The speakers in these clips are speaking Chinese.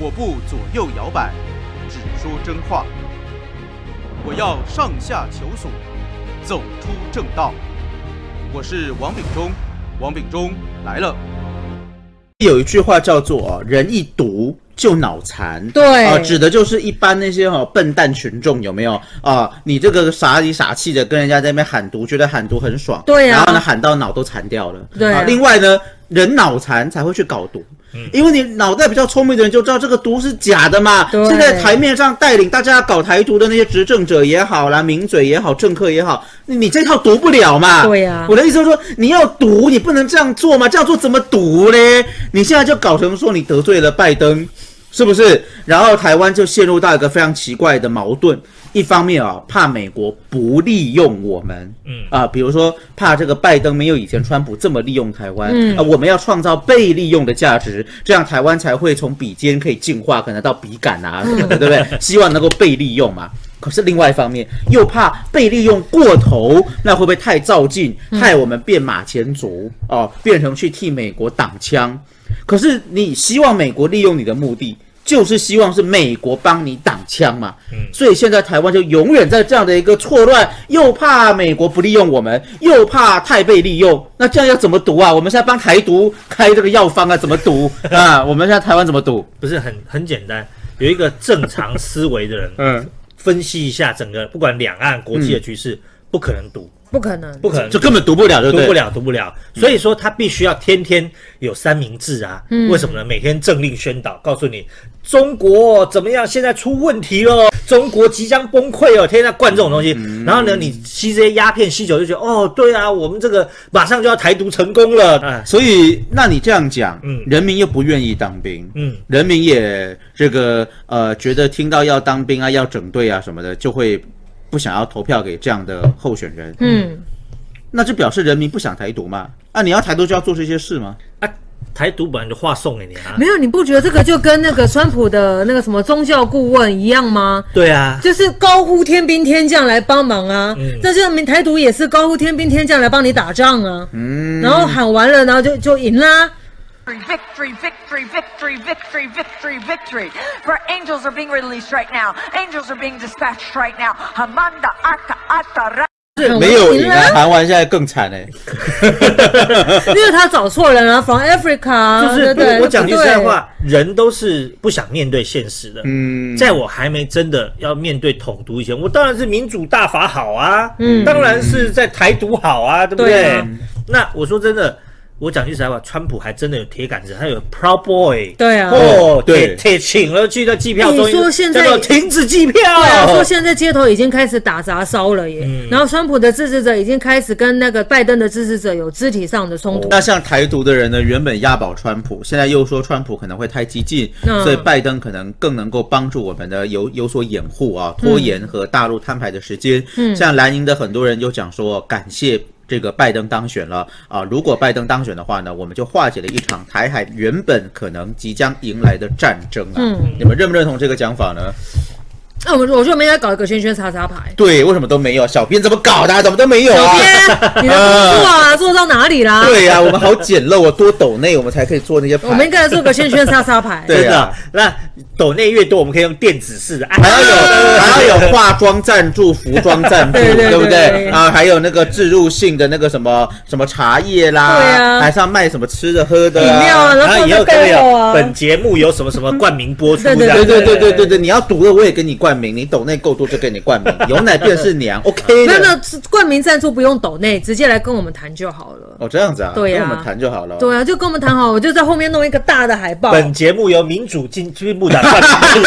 我不左右摇摆，只说真话。我要上下求索，走出正道。我是王炳忠，王炳忠来了。有一句话叫做人一读就脑残， 对， 指的就是一般那些笨蛋群众，有没有你这个傻里傻气的跟人家在那边喊读，觉得喊读很爽， 对啊， 然后呢喊到脑都残掉了， 对啊， 另外呢，人脑残才会去搞读。因为你脑袋比较聪明的人就知道这个毒是假的嘛。现在台面上带领大家搞台独的那些执政者也好啦，名嘴也好，政客也好，你这套读不了嘛。 对呀， 我的意思是说，你要读，你不能这样做嘛，这样做怎么读嘞？你现在就搞成说你得罪了拜登，是不是？然后台湾就陷入到一个非常奇怪的矛盾。一方面怕美国不利用我们，比如说怕这个拜登没有以前川普这么利用台湾，我们要创造被利用的价值，这样台湾才会从比肩可以进化，可能到笔杆啊什么的，对不对？希望能够被利用嘛。可是另外一方面又怕被利用过头，那会不会太躁进，害我们变马前卒变成去替美国挡枪？可是你希望美国利用你的目的，就是希望是美国帮你挡枪嘛，所以现在台湾就永远在这样的一个错乱，又怕美国不利用我们，又怕太被利用，那这样要怎么读啊？我们现在帮台独开这个药方啊，怎么读啊？我们现在台湾怎么读？ 不是很简单，有一个正常思维的人，分析一下整个不管两岸国际的局势，不可能读。 不可能， 就根本读不了，对不对？ 读不了。所以说他必须要天天有三明治啊。为什么呢？每天政令宣导，告诉你中国怎么样，现在出问题了，中国即将崩溃哦，天天在灌这种东西。然后呢，你吸这些鸦片吸酒就觉得对啊，我们这个马上就要台独成功了。 所以那你这样讲，人民又不愿意当兵，人民也这个觉得听到要当兵啊，要整队啊什么的，就会不想要投票给这样的候选人，那就表示人民不想台独嘛？你要台独就要做这些事吗？ 台独本来就话送给你啊。 没有，你不觉得这个就跟那个川普的那个什么宗教顾问一样吗？ 对啊， 就是高呼天兵天将来帮忙啊。但是台独也是高呼天兵天将来帮你打仗啊。然后喊完了，然后就赢啦。 Victory, victory, victory, victory, victory, victory. For angels are being released right now. Angels are being dispatched right now. Hamanda ata ata. 没有赢啊，韩完现在更惨哎， 因为他找错人了 ，from Africa， 就是我讲句实在话，人都是不想面对现实的。在我还没真的要面对统独以前，我当然是民主大法好啊，当然是在台独好啊，对不对？那我说真的。我讲句实在话，川普还真的有铁杆子，他有 Proud Boy， 对啊， 对，请了去的机票， 你说现在停止机票， 对，说现在街头已经开始打砸烧了耶，然后川普的支持者已经开始跟那个拜登的支持者有肢体上的冲突。 那像台独的人呢，原本押宝川普，现在又说川普可能会太激进，所以拜登可能更能够帮助我们的有所掩护啊，拖延和大陆摊牌的时间。像蓝营的很多人就讲说，感谢这个拜登当选了如果拜登当选的话呢，我们就化解了一场台海原本可能即将迎来的战争你们认不认同这个讲法呢？ 我觉得我们应该搞一个圈圈叉叉牌。 对，为什么都没有？小编怎么搞的？怎么都没有小编，你的工作做到哪里啦？ 对呀，我们好简陋多抖内我们才可以做那些牌。 我们应该做个圈圈叉叉牌。 对的，那抖内越多，我们可以用电子式的， 还要有化妆赞助、服装赞助，对不对？还有那个置入性的那个什么茶叶啦， 对啊， 还是要卖什么吃的喝的饮料啊， 然后以后可以有本节目有什么什么冠名播出， 对，你要读了我也给你冠名，你抖内够多就给你冠名，有奶便是娘，OK 的。 那冠名赞助不用抖内，直接来跟我们谈就好了。 这样子啊？ 对啊， 跟我们谈就好了。 对啊，就跟我们谈好，我就在后面弄一个大的海报。 本节目由民主进步党冠名。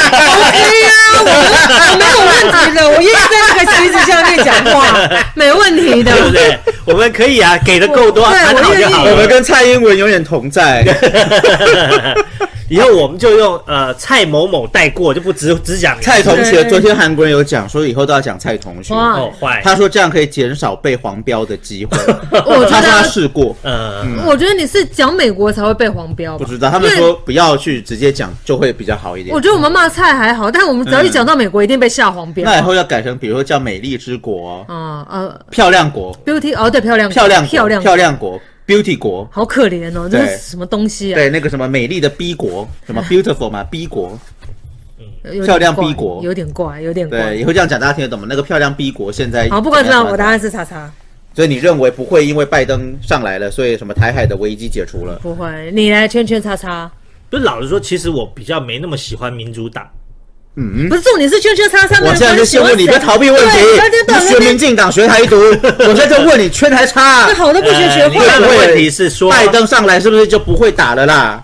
OK 啊，我没有问题的，我愿意在那个旗子下面讲话，没问题的， 对不对？我们可以啊，给的够多，谈好就好了。 我们跟蔡英文永远同在。 以后我们就用蔡某某带过，就不只讲蔡同学。昨天韩国人有讲说，以后都要讲蔡同学。 坏。 他说这样可以减少被黄标的机会。 他说他试过。 我觉得你是讲美国才会被黄标。 不知道，他们说不要去直接讲，就会比较好一点。 我觉得我们骂蔡还好，但我们只要一讲到美国，一定被下黄标。 那以后要改成，比如说叫美丽之国漂亮国 ，Beauty 对漂亮国。 beauty 国， 好可怜哦，这对是什么东西啊？ 对，那个什么美丽的 B 国，什么 beautiful 嘛，B 国， 有点漂亮怪 B 国有点怪，有点怪对，。也会这样讲，大家听得懂吗？那个漂亮 B 国现在好，不管怎么样，我答案是叉叉。 所以你认为不会因为拜登上来了，所以什么台海的危机解除了？ 不会，你来圈圈叉叉。 不是老实说，其实我比较没那么喜欢民主党。 不是重点是圈圈叉叉。 我现在就先问你，不要逃避问题。你学民进党，学台独，我现在就问你，圈还差？ 那好都不学学你看的坏。 问题是说， 拜登上来是不是就不会打了啦？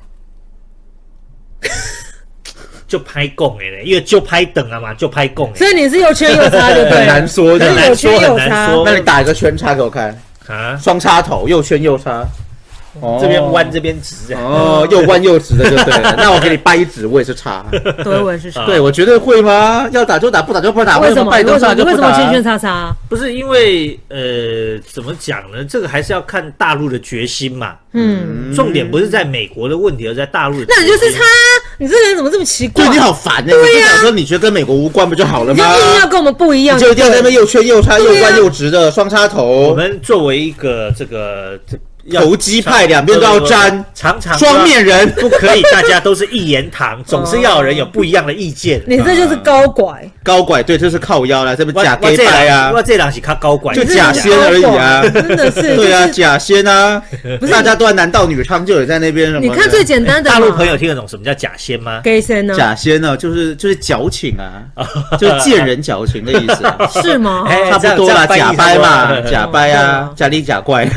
就拍供哎，因为就拍等啊嘛，就拍供哎。 所以你是又圈又叉，对不对？ 很难说的， 很难说很难说那你打一个圈叉给我看， 啊， 双叉头，又圈又叉。哦这边弯这边直啊。 哦，又弯又直的就对了。那我给你掰直，我也是叉。 对，我也是叉。 对，我觉得会吗？要打就打，不打就不打。 为什么？ 拜登上来就不打？ 为什么圈圈叉叉？ 不是因为怎么讲呢？这个还是要看大陆的决心嘛。重点不是在美国的问题，而在大陆的决心。 那你就是叉，你这个人怎么这么奇怪？ 对，你好烦呢。对呀，想说你觉得跟美国无关不就好了吗？ 你就硬要跟我们不一样， 你就一定要在那边又圈又叉、又弯又直的双叉头。 我们作为一个这个投机派，两边都要沾， 常常双面人不可以，大家都是一言堂，总是要有人有不一样的意见。 你这就是高拐， 高拐，对，这是靠腰啦，这不假 gay 拜啊， 我这两是他高拐， 就假仙而已啊， 真的是， 对啊，假仙啊，大家都在男盗女娼，就有在那边什么？ 你看最简单的， 大陆朋友听得懂什么叫假仙吗？ gay 仙呢？ 假仙呢，就是矫情啊，就是见人矫情的意思， 是吗？ 差不多啦，假掰嘛，假掰啊，假里假怪。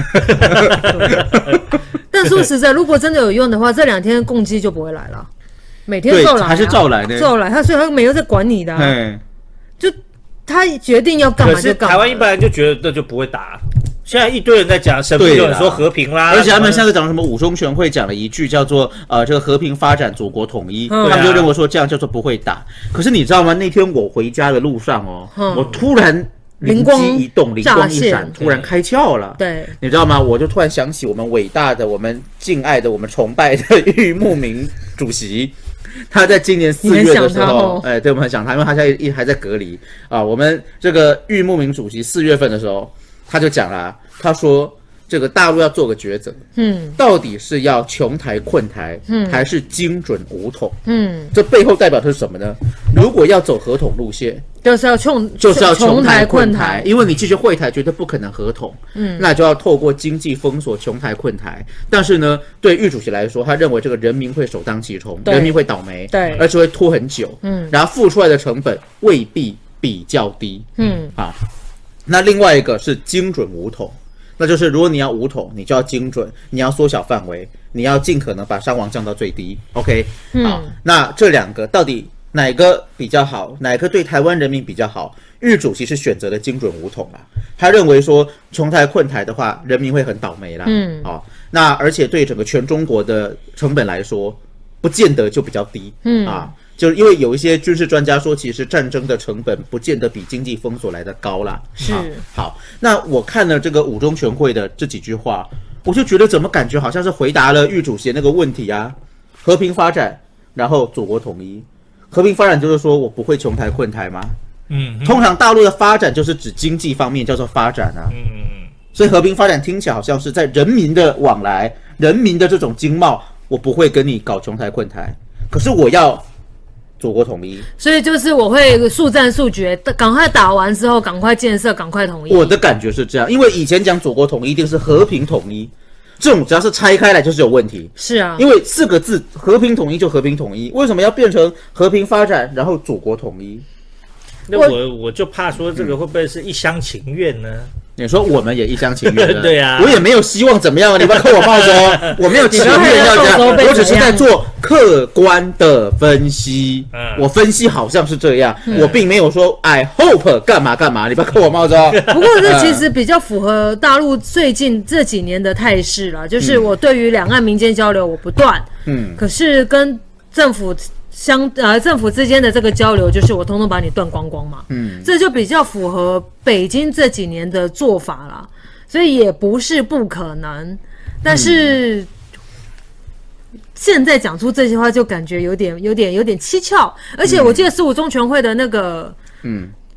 但说实在，如果真的有用的话，这2天共机就不会来了，每天照来， 还是照来的， 照来。所以他没有在管你的，就他决定要干嘛就干嘛。 台湾一般人就觉得这就不会打。现在一堆人在讲，神秘有人说和平啦， 而且他们现在讲什么五中全会讲了一句叫做这个和平发展，祖国统一，他们就认为说这样叫做不会打。可是你知道吗？那天我回家的路上我突然灵机一动，灵光一闪，突然开窍了。 对， 你知道吗？我就突然想起我们伟大的、我们敬爱的、我们崇拜的郁慕明主席。他在今年4月的时候，对，我们很想他，因为他现在还在隔离啊。我们这个郁慕明主席4月份的时候，他就讲了，他说这个大陆要做个抉择，到底是要穷台困台，还是精准武统？这背后代表的是什么呢？如果要走合统路线，就是要穷台困台，因为你继续会台绝对不可能合统，那就要透过经济封锁穷台困台。但是呢，对郁主席来说，他认为这个人民会首当其冲，人民会倒霉， 对， 而且会拖很久，然后付出来的成本未必比较低，那另外一个是精准武统。那就是如果你要武统，你就要精准，你要缩小范围，你要尽可能把伤亡降到最低。OK， 好，那这2个到底哪个比较好？哪个对台湾人民比较好？郁主席是选择了精准武统啦，他认为说穷台困台的话，人民会很倒霉啦。那而且对整个全中国的成本来说，不见得就比较低。就是因为有一些军事专家说，其实战争的成本不见得比经济封锁来的高啦。 是， 好，那我看了这个五中全会的这几句话，我就觉得怎么感觉好像是回答了郁主席那个问题啊，和平发展，然后祖国统一。和平发展就是说我不会穷台困台吗？通常大陆的发展就是指经济方面叫做发展啊。所以和平发展听起来好像是在人民的往来、人民的这种经贸，我不会跟你搞穷台困台，可是我要祖国统一，所以就是我会速战速决，赶快打完之后，赶快建设，赶快统一。 我的感觉是这样，因为以前讲祖国统一一定是和平统一，这种只要是拆开来就是有问题。 是啊， 因为4个字和平统一就和平统一，为什么要变成和平发展，然后祖国统一？ 那我就怕说这个会不会是一厢情愿呢？ 你说我们也一厢情愿对啊， 我也没有希望怎么样，你不要扣我帽子哦，我没有情愿要这样，我只是在做客观的分析。我分析好像是这样，我并没有说 I hope 干嘛干嘛，你不要扣我帽子哦。 不过这其实比较符合大陆最近这几年的态势啦，就是我对于两岸民间交流我不断，可是跟政府政府之间的这个交流，就是我通通把你断光光嘛，这就比较符合北京这几年的做法啦，所以也不是不可能，但是现在讲出这些话就感觉有点蹊跷，而且我记得15中全会的那个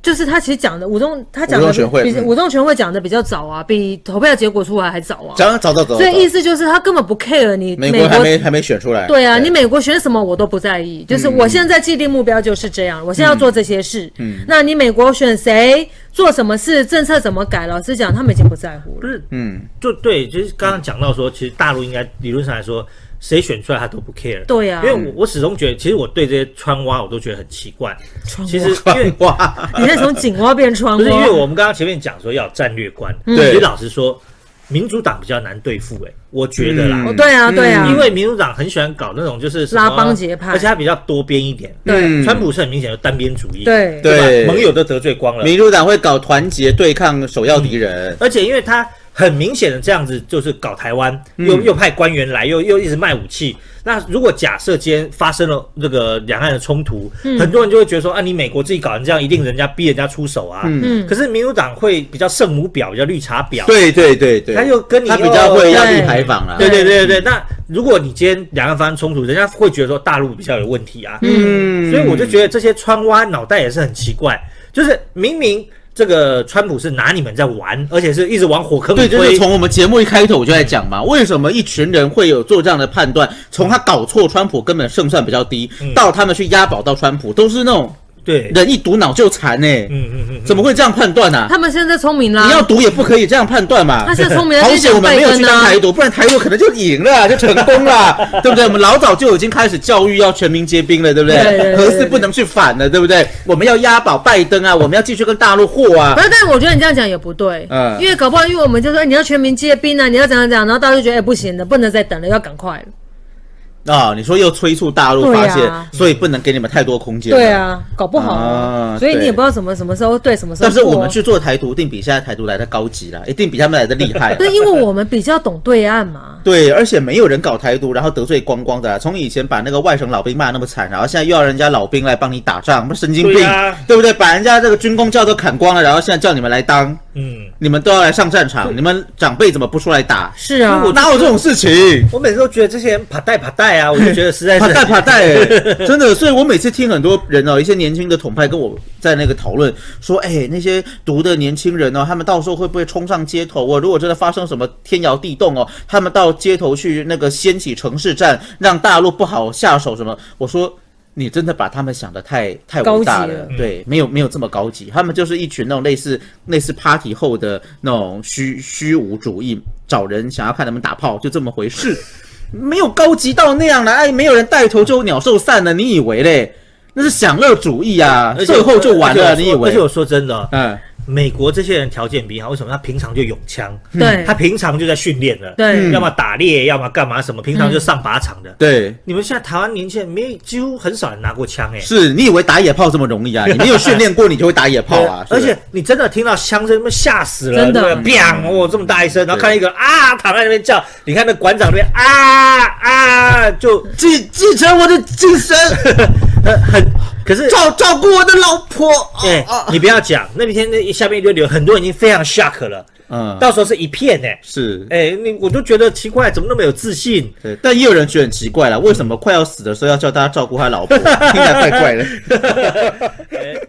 就是他其实讲的他讲的比五中全会讲的比较早啊，比投票结果出来还早啊。 早。 所以意思就是他根本不 care 你美国还没选出来。 对啊，你美国选什么我都不在意，就是我现在既定目标就是这样，我现在要做这些事。那你美国选谁做什么事，政策怎么改，老实讲他们已经不在乎了。 就对，就是刚刚讲到说，其实大陆应该理论上来说，谁选出来他都不 care。 对啊， 因为我始终觉得，其实我对这些川蛙我都觉得很奇怪。其实因为你看从井蛙变川蛙， 不是因为我们刚刚前面讲说要有战略观，其实老实说，民主党比较难对付我觉得啦。 对啊， 因为民主党很喜欢搞那种就是拉帮结派， 而且他比较多边一点。 对， 川普是很明显的单边主义， 对吧？盟友都得罪光了。 民主党会搞团结对抗首要敌人， 而且因为他很明显的这样子，就是搞台湾，又派官员来，又一直卖武器。那如果假设今天发生了这个两岸的冲突，很多人就会觉得说啊，你美国自己搞成这样，一定人家逼人家出手啊。可是民主党会比较圣母婊，比较绿茶婊。 对， 他又跟你他比较会要立牌坊啦。 对。那如果你今天两岸发生冲突，人家会觉得说大陆比较有问题啊。所以我就觉得这些川蛙脑袋也是很奇怪，就是明明这个川普是拿你们在玩，而且是一直往火坑里推。 对，就是从我们节目一开头我就在讲嘛，为什么一群人会有做这样的判断？从他搞错川普根本胜算比较低，到他们去押宝到川普，都是那种对人一读脑就残怎么会这样判断啊？ 他们现在聪明啦， 你要读也不可以这样判断嘛。 他现在聪明了， 好险我们没有去当台独，不然台独可能就赢了，就成功了，对不对？我们老早就已经开始教育要全民皆兵了，对不对？核四不能去反了，对不对？我们要押宝拜登啊，我们要继续跟大陆和啊。 但我觉得你这样讲也不对，因为搞不好因为我们就说你要全民皆兵啊，你要怎样，然后大家就觉得不行了，不能再等了，要赶快了。 你说又催促大陆发现，所以不能给你们太多空间。 对啊，搞不好所以你也不知道什么时候对，什么时候。 但是我们去做台独，一定比现在台独来的高级啦，一定比他们来的厉害。 对，因为我们比较懂对岸嘛。 对，而且没有人搞台独，然后得罪光光的啦。从以前把那个外省老兵骂那么惨，然后现在又要人家老兵来帮你打仗，神经病，对不对？把人家这个军公教都砍光了，然后现在叫你们来当，你们都要来上战场，你们长辈怎么不出来打？ 是啊， 哪有这种事情？ 我每次都觉得这些人爬带啊，我就觉得实在是爬带真的。所以我每次听很多人一些年轻的统派跟我在那个讨论说，那些独的年轻人他们到时候会不会冲上街头如果真的发生什么天摇地动他们到街头去那个掀起城市战，让大陆不好下手什么？我说你真的把他们想的太伟大了，对，没有这么高级，他们就是一群那种类似 party 后的那种虚无主义，找人想要看他们打炮，就这么回事，没有高级到那样了。没有人带头就鸟兽散了，你以为嘞？那是享乐主义啊，最后就完了，你以为？ 而且我说真的，美国这些人条件比好，为什么？他平常就拥枪， 对， 他平常就在训练了， 对， 要么打猎，要么干嘛什么，平常就上靶场的， 对。 你们现在台湾年轻人几乎很少人拿过枪是你以为打野炮这么容易啊？你没有训练过，你就会打野炮啊！ 而且你真的听到枪声，吓死了， 真的 ，biang，这么大一声，然后看到一个躺在那边叫，你看那馆长那边就继承我的精神， 可是照顾我的老婆。 你不要讲，那天下面就有很多人已经非常 shock 了。到时候是一片是我都觉得奇怪，怎么那么有自信？ 对，但也有人觉得很奇怪了，为什么快要死的时候要叫大家照顾他老婆？听起来怪怪的。